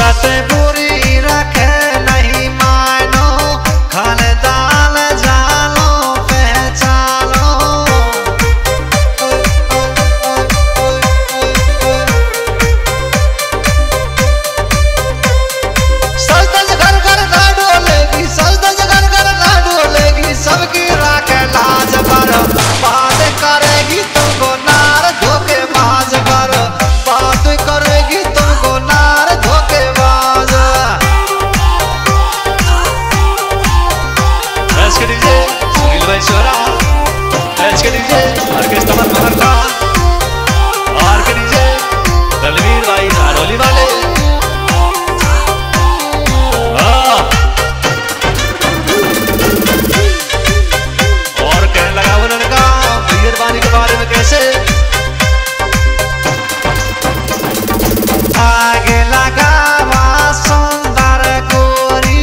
सूरत बुरी रखे नहीं मानो, खाले दाल जालो पहचानो। सजदज घर घर ना डोलेगी, सजदज घर घर ना डोलेगी, सबकी राखे लाज पर बात करेगी तुमको नार धोखेबाज पर, बात करेगी तुमको नार धोखेबाज। ऐश के डीजे सुनील भाई शोरा, ऐश के डीजे ऑर्केस्ट्रा मगर का, आर के डीजे रणवीर भाई नारौली वाले। और कहने लगा उन्होंने कहा मेहरबानी के बारे में कैसे आगे लगा सुंदर गोरी,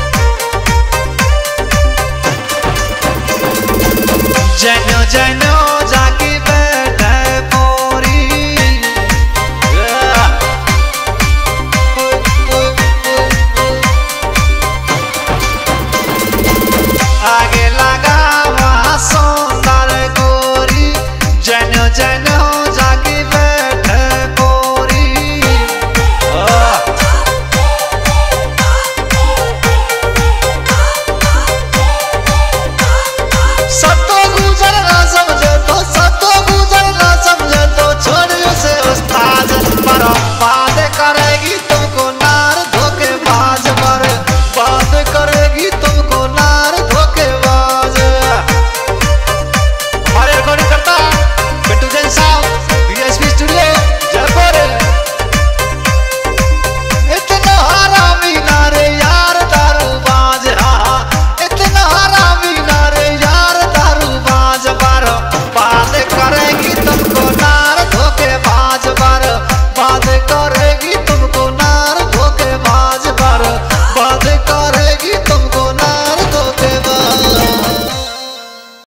जैनो जैनो